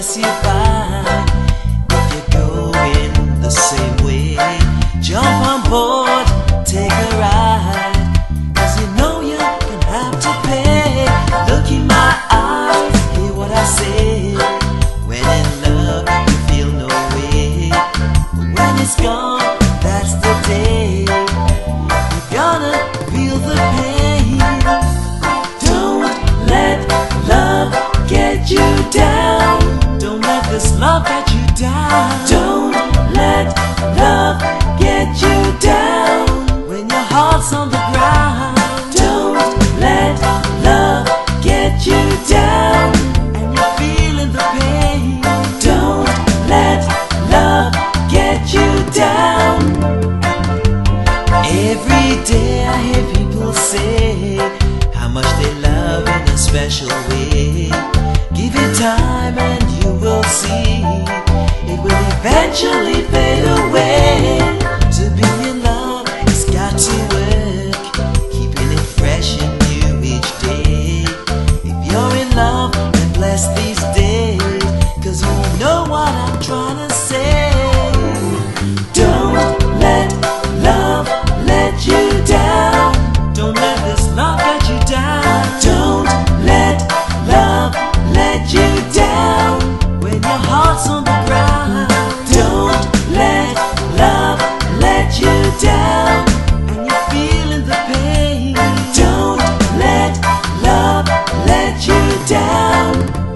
pass you by. If you're going the same way, jump on board, take a ride, 'cause you know you're gonna have to pay. Look in my eyes, hear what I say. When in love, you feel no way, but when it's gone, that's the day you're gonna feel the pain. Don't let love get you down. Don't let this love get you down. Don't let love get you down when your heart's on the ground. Don't let love get you down and you're feeling the pain. Don't let love get you down. Every day I hear people say how much they love in a special way. Give it time and you will see it will eventually fade away. To be in love, it's got to work, keeping it fresh in you each day. If you're in love, then bless these days, 'cause you know what I'm trying to say. Don't let love let you down. Don't let this love let you down. Don't let love let you down when your heart's on the ground. Don't let love let you down and you're feeling the pain. Don't let love let you down.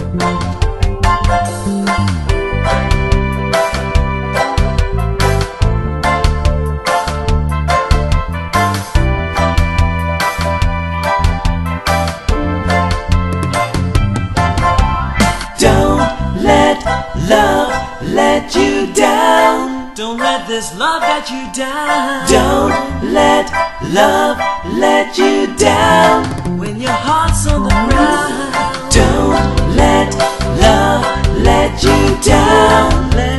Love let you down. Don't let this love let you down. Don't let love let you down when your heart's on the ground. Don't let love let you down.